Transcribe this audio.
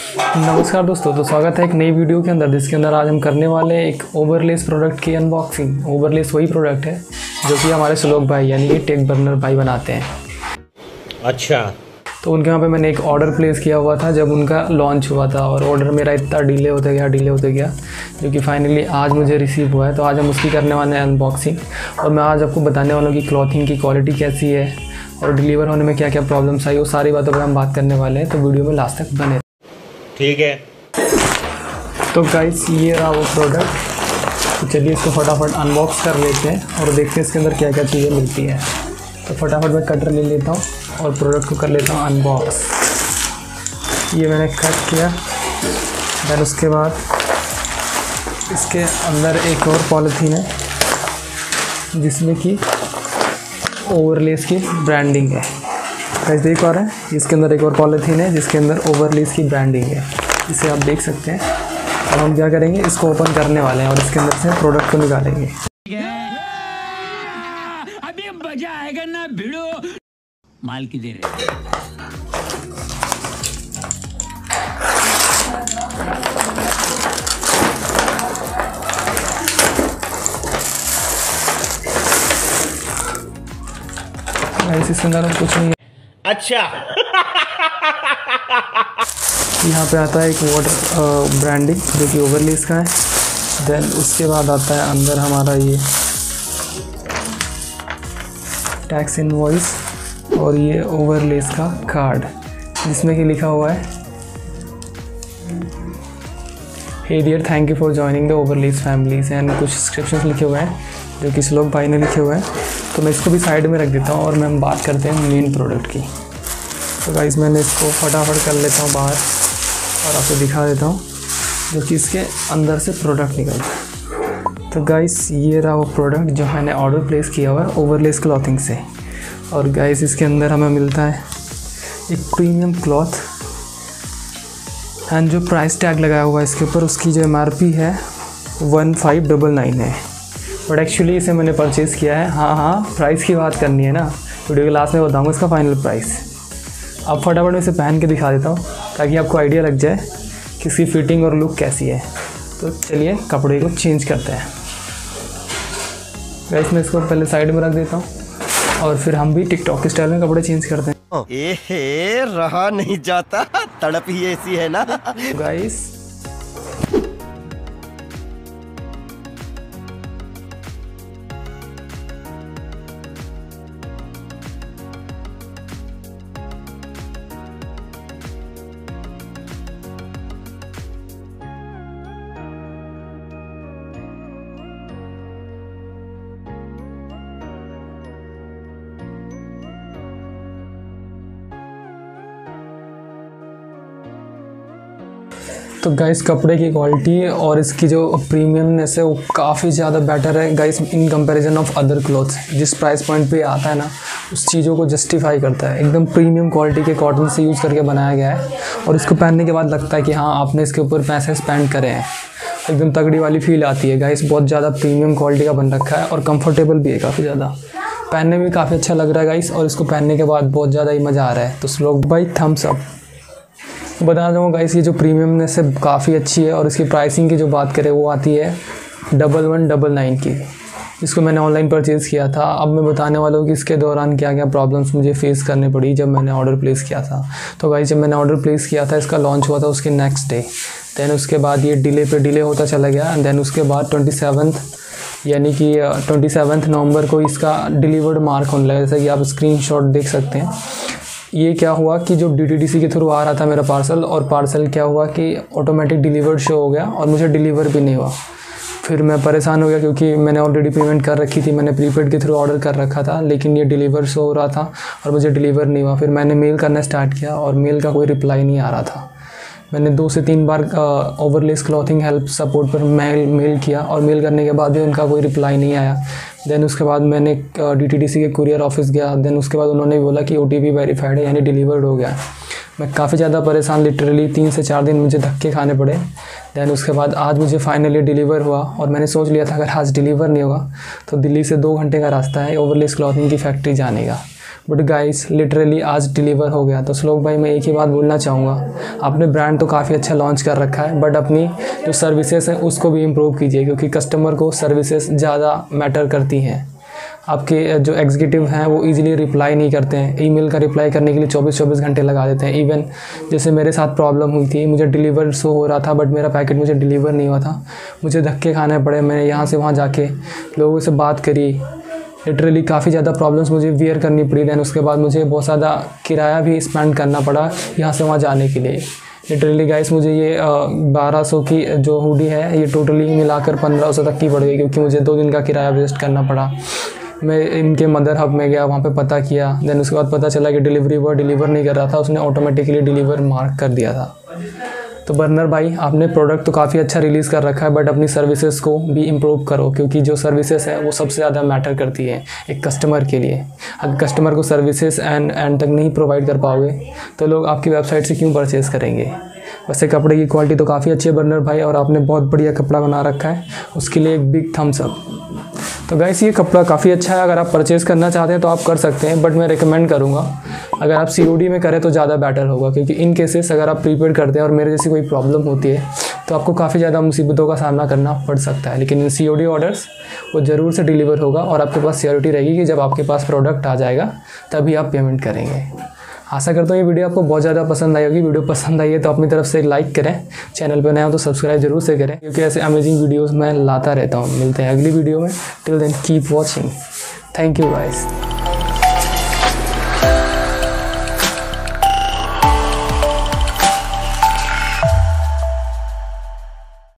नमस्कार दोस्तों, तो स्वागत है एक नई वीडियो के अंदर, जिसके अंदर आज हम करने वाले हैं एक ओवरलेस प्रोडक्ट की अनबॉक्सिंग। ओवरलेस वही प्रोडक्ट है जो कि हमारे श्लोक भाई यानी कि टेक बर्नर भाई बनाते हैं। अच्छा, तो उनके यहाँ पे मैंने एक ऑर्डर प्लेस किया हुआ था जब उनका लॉन्च हुआ था, और ऑर्डर मेरा इतना डिले होते गया जो कि फाइनली आज मुझे रिसीव हुआ है। तो आज हम उसकी करने वाले हैं अनबॉक्सिंग, और मैं आज आपको बताने वाला हूँ कि क्लॉथिंग की क्वालिटी कैसी है और डिलीवर होने में क्या क्या प्रॉब्लम्स आई, वो सारी बातों पर हम बात करने वाले हैं। तो वीडियो में लास्ट तक बने। ठीक है। तो गाइस, ये रहा वो प्रोडक्ट। तो चलिए इसको फटाफट अनबॉक्स कर लेते हैं और देखते हैं इसके अंदर क्या क्या चीज़ें मिलती हैं। तो फटाफट मैं कटर ले लेता हूँ और प्रोडक्ट को कर लेता हूँ अनबॉक्स। ये मैंने कट किया। देन उसके बाद इसके अंदर एक और पॉलीथीन है जिसमें कि ओवरलेस की ब्रांडिंग है। गाइस देख पा रहे हैं, इसके अंदर एक और पॉलीथीन है जिसके अंदर ओवरलेस की ब्रांडिंग है। इसे आप देख सकते हैं। अब हम क्या करेंगे, इसको ओपन करने वाले हैं और इसके अंदर से प्रोडक्ट को निकालेंगे। अभी मजा आएगा ना भिड़ो। माल की देर है। इसके अंदर कुछ नहीं है। अच्छा। यहाँ पे आता है एक वाटर ब्रांडिंग जो कि ओवरलेस का है। देन उसके बाद आता है अंदर हमारा ये टैक्स इनवॉइस और ये ओवरलेस का कार्ड जिसमें कि लिखा हुआ है hey dear, thank you for joining the Overlays families, and कुछ स्क्रिप्शंस लिखे हुए हैं जो कि श्लोक भाई ने लिखे हुए हैं। तो मैं इसको भी साइड में रख देता हूँ और हम बात करते हैं मेन प्रोडक्ट की। तो गाइस मैंने इसको फटाफट कर लेता हूँ बाहर और आपको दिखा देता हूँ जो कि इसके अंदर से प्रोडक्ट निकलता है। तो गाइस ये रहा वो प्रोडक्ट जो मैंने ऑर्डर प्लेस किया हुआ है ओवरलेस क्लॉथिंग से। और गाइस इसके अंदर हमें मिलता है एक प्रीमियम क्लॉथ, एंड जो प्राइस टैग लगाया हुआ है इसके ऊपर, उसकी जो MRP है 1599 है। बट एक्चुअली इसे मैंने परचेज़ किया है। हाँ, प्राइस की बात करनी है ना, वीडियो के लास्ट में बताऊँगा इसका फाइनल प्राइस। अब फटाफट मैं इसे पहन के दिखा देता हूँ ताकि आपको आइडिया लग जाए कि इसकी फिटिंग और लुक कैसी है। तो चलिए कपड़े को चेंज करते हैं। गाइस मैं इसको पहले साइड में रख देता हूँ और फिर हम भी टिकटॉक के स्टाइल में कपड़े चेंज करते हैं। एहे, रहा नहीं जाता, तड़प ही ऐसी है ना। गाइस तो गाइस कपड़े की क्वालिटी और इसकी जो प्रीमियमनेस है वो काफ़ी ज़्यादा बेटर है guys in comparison of other clothes. जिस प्राइस पॉइंट पे आता है ना, उस चीज़ों को जस्टिफाई करता है। एकदम प्रीमियम क्वालिटी के कॉटन से यूज़ करके बनाया गया है और इसको पहनने के बाद लगता है कि हाँ आपने इसके ऊपर पैसे स्पेंड करे हैं। एकदम तगड़ी वाली फील आती है गाइस। बहुत ज़्यादा प्रीमियम क्वालिटी का बन रखा है और कंफर्टेबल भी है काफ़ी ज़्यादा। पहनने में काफ़ी अच्छा लग रहा है गाइस, और इसको पहनने के बाद बहुत ज़्यादा ही मज़ा आ रहा है। तो श्लोक भाई थम्स अप। बता दूँगा गाइस, ये जो प्रीमियमनेस है काफ़ी अच्छी है। और इसकी प्राइसिंग की जो बात करें वो आती है 1199 की, जिसको मैंने ऑनलाइन परचेज़ किया था। अब मैं बताने वाला हूँ कि इसके दौरान क्या क्या प्रॉब्लम्स मुझे फेस करनी पड़ी जब मैंने ऑर्डर प्लेस किया था। तो गाइस जब मैंने ऑर्डर प्लेस किया था, इसका लॉन्च हुआ था उसके नेक्स्ट डे। दैन उसके बाद ये डिले पे डिले होता चला गया। दैन उसके बाद 27 यानी कि 27 नवंबर को इसका डिलीवर्ड मार्क होने लगा, जैसा कि आप स्क्रीनशॉट देख सकते हैं। ये क्या हुआ कि जो DTDC के थ्रू आ रहा था मेरा पार्सल, और पार्सल क्या हुआ कि ऑटोमेटिक डिलीवर्ड शो हो गया और मुझे डिलीवर भी नहीं हुआ। फिर मैं परेशान हो गया क्योंकि मैंने ऑलरेडी पेमेंट कर रखी थी, मैंने प्रीपेड के थ्रू ऑर्डर कर रखा था, लेकिन ये डिलीवर शो हो रहा था और मुझे डिलीवर नहीं हुआ। फिर मैंने मेल करना स्टार्ट किया और मेल का कोई रिप्लाई नहीं आ रहा था। मैंने 2 से 3 बार ओवरलेस क्लॉथिंग हेल्प सपोर्ट पर मेल किया और मेल करने के बाद भी उनका कोई रिप्लाई नहीं आया। देन उसके बाद मैंने DTDC के कुरियर ऑफिस गया। देन उसके बाद उन्होंने बोला कि OTP वेरीफाइड है, यानी डिलीवर्ड हो गया। मैं काफ़ी ज़्यादा परेशान, लिटरली 3 से 4 दिन मुझे धक्के खाने पड़े। दैन उसके बाद आज मुझे फाइनली डिलीवर हुआ, और मैंने सोच लिया था अगर आज डिलीवर नहीं होगा तो दिल्ली से 2 घंटे का रास्ता है ओवरलेस क्लॉथिंग की फैक्ट्री जाने का। बट गाइस लिटरली आज डिलीवर हो गया। तो श्लोक भाई मैं एक ही बात बोलना चाहूँगा, आपने ब्रांड तो काफ़ी अच्छा लॉन्च कर रखा है, बट अपनी जो सर्विसेज हैं उसको भी इम्प्रूव कीजिए, क्योंकि कस्टमर को सर्विसेज ज़्यादा मैटर करती हैं। आपके जो एग्जीक्यूटिव हैं वो इजीली रिप्लाई नहीं करते हैं, ईमेल का रिप्लाई करने के लिए 24 घंटे लगा देते हैं। इवन जैसे मेरे साथ प्रॉब्लम हुई थी, मुझे डिलीवर शो हो रहा था बट मेरा पैकेट मुझे डिलीवर नहीं हुआ था, मुझे धक्के खाने पड़े। मैंने यहाँ से वहाँ जाके लोगों से बात करी, लिटरली काफ़ी ज़्यादा प्रॉब्लम्स मुझे वियर करनी पड़ी। दैन उसके बाद मुझे बहुत ज़्यादा किराया भी स्पेंड करना पड़ा यहाँ से वहाँ जाने के लिए। लिटरली गाइस मुझे ये 1200 की जो हुडी है ये टोटली मिलाकर 1500 तक की पड़ गई, क्योंकि मुझे 2 दिन का किराया वेस्ट करना पड़ा। मैं इनके मदर हब में गया, वहाँ पे पता किया, देन उसके बाद पता चला कि डिलीवरी बॉय डिलीवर नहीं कर रहा था, उसने ऑटोमेटिकली डिलीवर मार्क कर दिया था। तो बर्नर भाई आपने प्रोडक्ट तो काफ़ी अच्छा रिलीज़ कर रखा है, बट अपनी सर्विसेज को भी इम्प्रूव करो, क्योंकि जो सर्विसेज है वो सबसे ज़्यादा मैटर करती है एक कस्टमर के लिए। अगर कस्टमर को सर्विसेज एंड तक नहीं प्रोवाइड कर पाओगे तो लोग आपकी वेबसाइट से क्यों परचेज़ करेंगे। वैसे कपड़े की क्वालिटी तो काफ़ी अच्छी है बर्नर भाई, और आपने बहुत बढ़िया कपड़ा बना रखा है, उसके लिए एक बिग थम्स अप। तो गाइस ये कपड़ा काफ़ी अच्छा है, अगर आप परचेज़ करना चाहते हैं तो आप कर सकते हैं, बट मैं रिकमेंड करूँगा अगर आप COD में करें तो ज़्यादा बेटर होगा, क्योंकि इन केसेस अगर आप प्रीपेड करते हैं और मेरे जैसी कोई प्रॉब्लम होती है तो आपको काफ़ी ज़्यादा मुसीबतों का सामना करना पड़ सकता है। लेकिन इन COD ऑर्डर्स वो ज़रूर से डिलीवर होगा, और आपके पास सिक्योरिटी रहेगी कि जब आपके पास प्रोडक्ट आ जाएगा तभी आप पेमेंट करेंगे। आशा करता हूँ ये वीडियो आपको बहुत ज़्यादा पसंद आई होगी। वीडियो पसंद आई है तो अपनी तरफ से लाइक करें, चैनल पर नया हो तो सब्सक्राइब जरूर से करें, क्योंकि ऐसे अमेजिंग वीडियोस मैं लाता रहता हूँ। मिलते हैं अगली वीडियो में, till then keep watching, thank you guys.